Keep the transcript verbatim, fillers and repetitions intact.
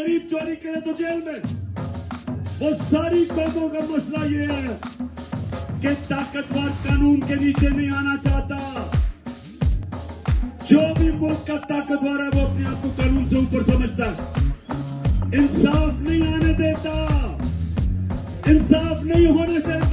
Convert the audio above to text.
गरीब चोरी करे तो जेल में। वो सारी कौमों का मसला ये है कि ताकतवर कानून के नीचे नहीं आना चाहता। जो भी मुल्क का ताकतवर है वो अपने आप को कानून से ऊपर समझता है, इंसाफ नहीं आने देता, इंसाफ नहीं होने देता।